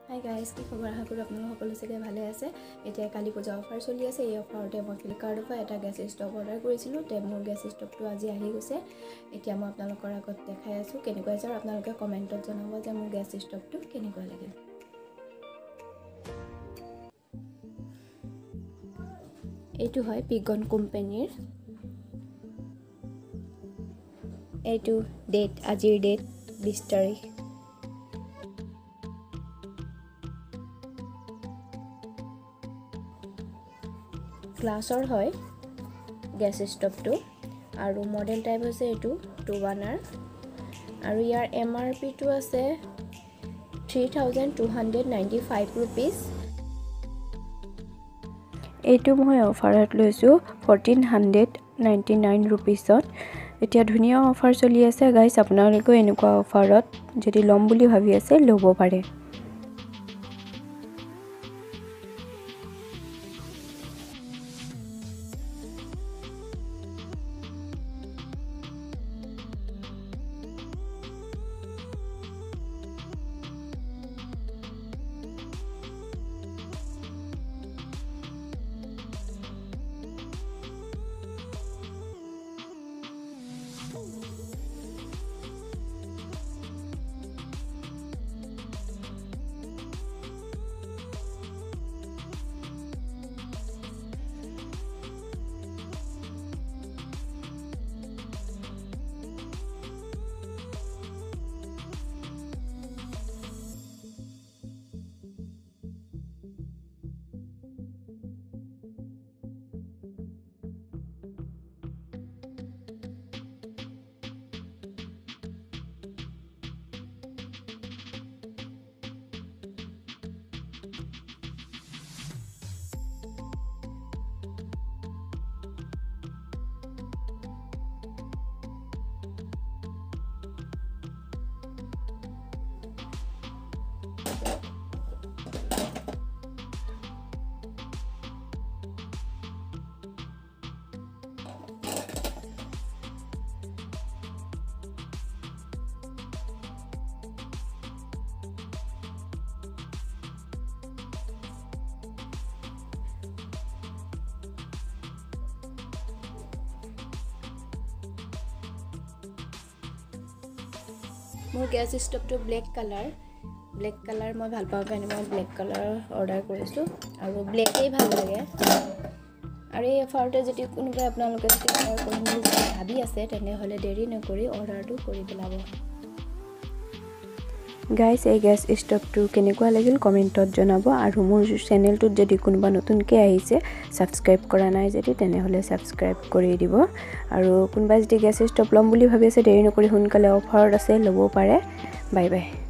Hi guys, কি খবৰ? আশা কৰোঁ আপোনালোক সকলো চাগে ভালে আছে। এতিয়া কালী পূজা অফাৰ চলি আছে। এই অফাৰতে মই ফ্লিপকাৰ্টৰ পৰা এটা গেছ ষ্টভ অৰ্ডাৰ কৰিছিলোঁ। মোৰ গেছ ষ্টভটো আজি আহি গৈছে। এতিয়া মই আপোনালোকৰ আগত দেখাই আছোঁ কেনেকুৱা হৈছে, আৰু আপোনালোকে কমেণ্টত জনাব যে মোৰ গেছ ষ্টভটো কেনেকুৱা লাগিল। এইটো হয় পিজন কোম্পানীৰ। এইটো ডেট, আজিৰ ডেট 20 তাৰিখ। গ্লাছৰ হয় গেছ ষ্টভটো, আৰু মডেল টাইপ হৈছে এইটো 2 বাৰ্ণাৰ, আৰু ইয়াৰ MRPটো আছে 3295 ৰুপিজ। এইটো মই অফাৰত লৈছোঁ 1499 ৰুপিজত। এতিয়া ধুনীয়া অফাৰ চলি আছে গাইজ, আপোনালোকেও এনেকুৱা অফাৰত যদি ল'ম বুলি ভাবি আছে ল'ব পাৰে। মোৰ গেছ ষ্টভটো ব্লেক কালাৰ মই ভাল পাওঁ কাৰণে মই ব্লেক কালাৰ অৰ্ডাৰ কৰিছোঁ, আৰু ব্লেকেই ভাল লাগে। আৰু এই অফাৰতে যদি কোনোবাই আপোনালোকে যদি অৰ্ডাৰ কৰিম বুলি ভাবি আছে, তেনেহ'লে দেৰি নকৰি অৰ্ডাৰটো কৰি পেলাব। গাইজ, এই গেছ ষ্টভটো কেনেকুৱা লাগিল কমেণ্টত জনাব, আৰু মোৰ চেনেলটোত যদি কোনোবা নতুনকৈ আহিছে, ছাবস্ক্ৰাইব কৰা নাই যদি তেনেহ'লে ছাবস্ক্ৰাইব কৰি দিব। আৰু কোনোবাই যদি গেছ ষ্টভ ল'ম বুলি ভাবি আছে, দেৰি নকৰি সোনকালে অফাৰত আছে ল'ব পাৰে। Bye bye.